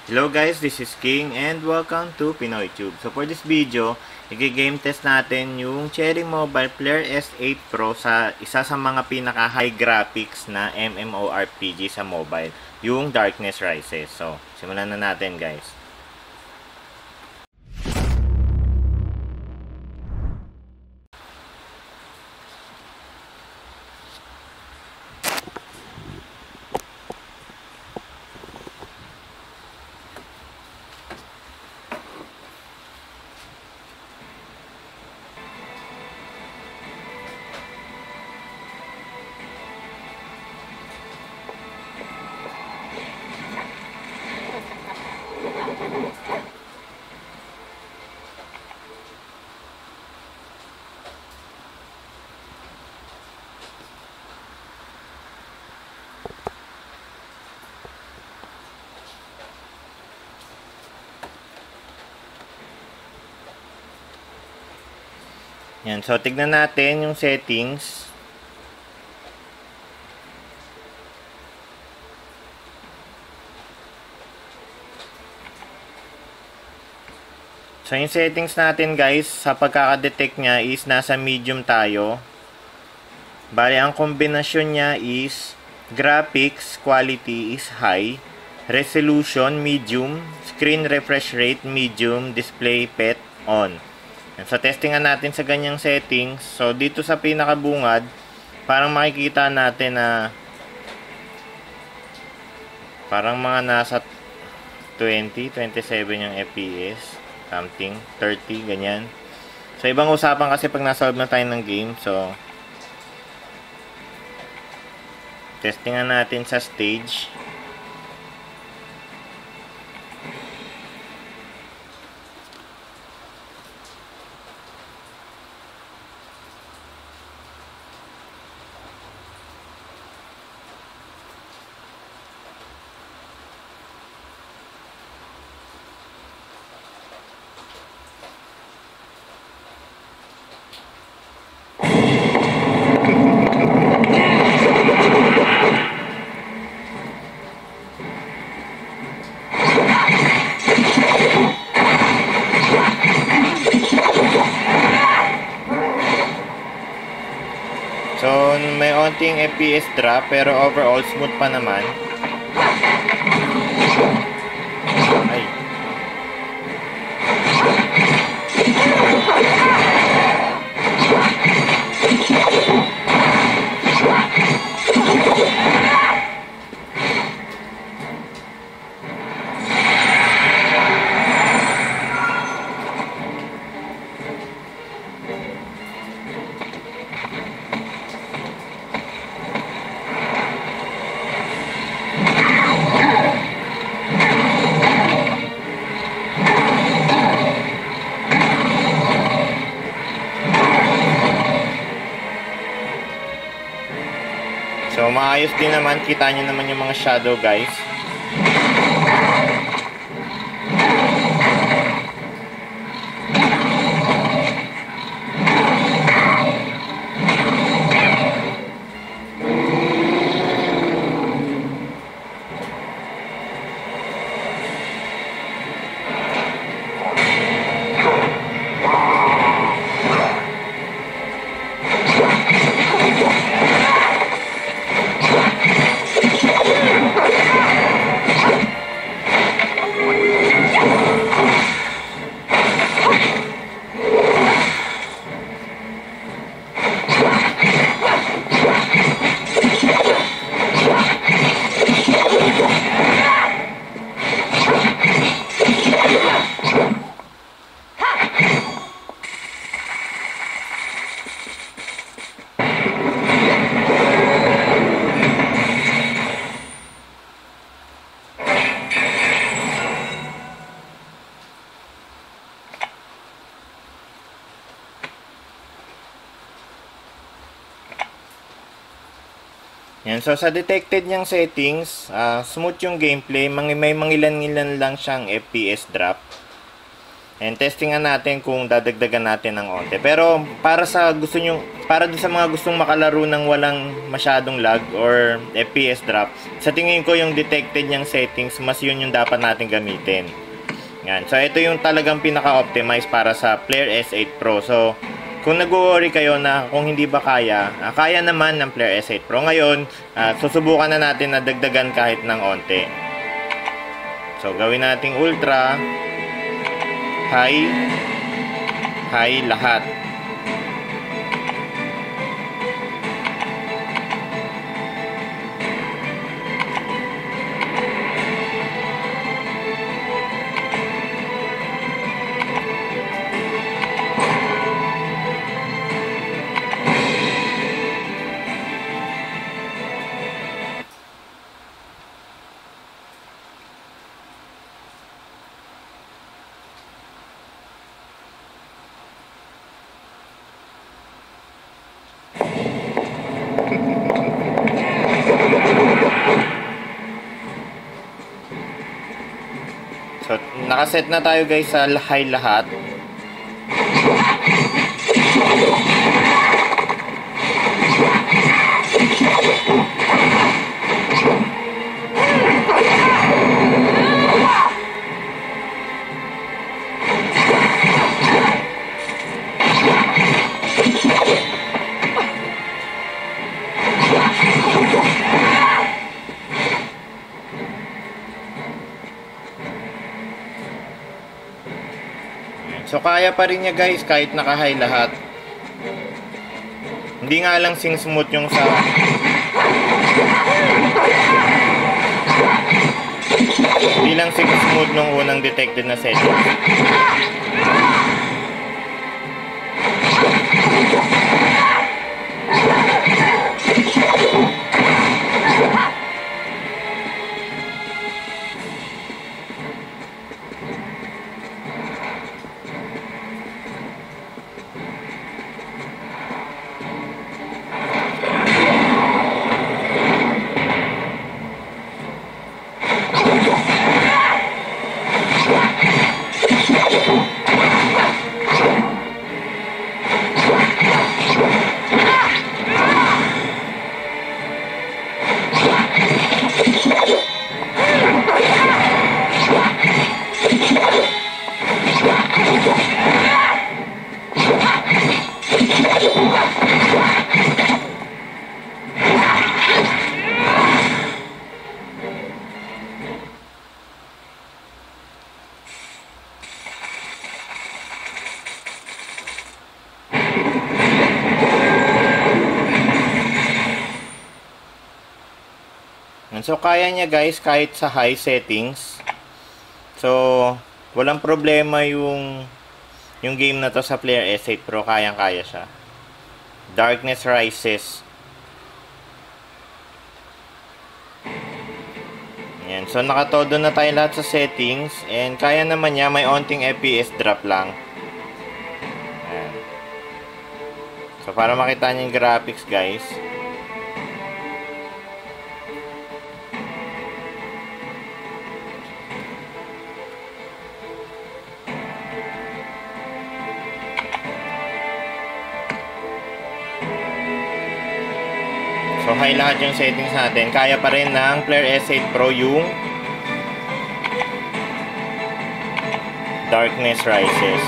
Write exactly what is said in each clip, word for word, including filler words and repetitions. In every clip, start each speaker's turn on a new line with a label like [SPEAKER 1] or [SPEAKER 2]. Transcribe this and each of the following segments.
[SPEAKER 1] Hello guys, this is King and welcome to Pinoy Tube. So for this video, i-game test natin yung Cherry Mobile Player S eight Pro sa isa sa mga pinaka high graphics na MMORPG sa mobile, yung Darkness Rises. So, simulan na natin guys. Yan, so tignan natin yung settings. So yung settings natin guys, sa pagkakadetect niya is nasa medium tayo. Bali ang kombinasyon niya is graphics quality is high, resolution medium, screen refresh rate medium, display pet on. So, testingan natin sa ganyang settings. So, dito sa pinakabungad, parang makikita natin na parang mga nasa twenty, twenty-seven yung F P S. Something, thirty, ganyan. So, ibang usapan kasi pag nasa loob na tayo ng game. So, testingan natin sa stage. So, may onting F P S drop pero overall smooth pa naman. Ay. So, maayos din naman. Kita nyo naman yung mga shadow, guys. Yan, so sa detected niyang settings, uh, smooth yung gameplay, may mangilan-ngilan lang siyang F P S drop. And testingan natin kung dadagdagan natin ng onte. Pero para sa gusto nyo, para dun sa mga gustong makalaro ng walang masyadong lag or F P S drop, sa tingin ko yung detected niyang settings, mas yun yung dapat natin gamitin. Yan. So ito yung talagang pinaka-optimize para sa Player S eight Pro. So kung nag-worry kayo na kung hindi ba kaya, uh, kaya naman ng Player S eight Pro. Ngayon, uh, susubukan na natin na dagdagan kahit ng onte. So gawin nating ultra, high, high lahat. So, nakaset na tayo guys sa high lahat. So kaya pa rin niya guys kahit naka-high lahat. Hindi nga lang sing smooth yung sa Hindi lang sing smooth nung unang detected na setting. So kaya niya guys kahit sa high settings. So walang problema yung yung game na to sa Player S eight Pro, kayang-kaya siya. Darkness Rises. Yan. So nakatodo na tayo lahat sa settings and kaya naman niya, may onting F P S drop lang. Yan. So para makita niyo yung graphics guys. So high lahat yung settings natin. Kaya pa rin ng Player S eight Pro yung Darkness Rises.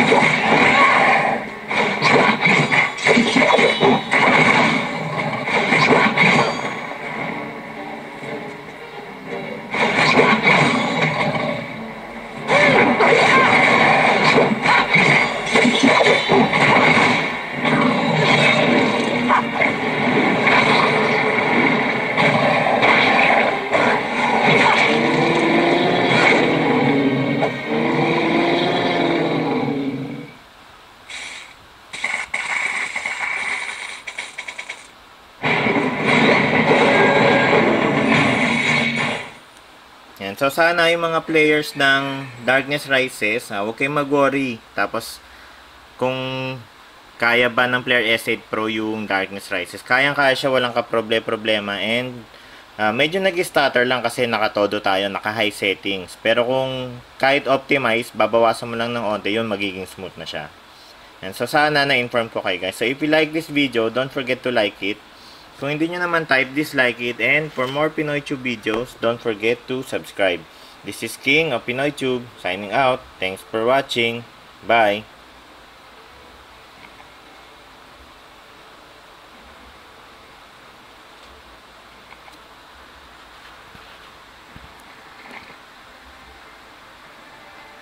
[SPEAKER 1] Yan. So, sana yung mga players ng Darkness Rises, ah, huwag kayong mag-worry. Tapos, kung kaya ba ng player S eight Pro yung Darkness Rises, kayang-kaya siya, walang ka-problema. And, ah, medyo nag-stutter lang kasi nakatodo tayo, naka-high settings. Pero kung kahit optimize, babawasan mo lang ng onte, yun magiging smooth na siya. Yan. So, sana na-inform ko kayo guys. So, if you like this video, don't forget to like it. Kung hindi nyo naman type, dislike it. And for more PinoyTube videos, don't forget to subscribe. This is King of PinoyTube, signing out. Thanks for watching. Bye!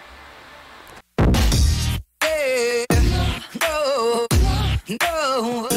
[SPEAKER 2] No, no.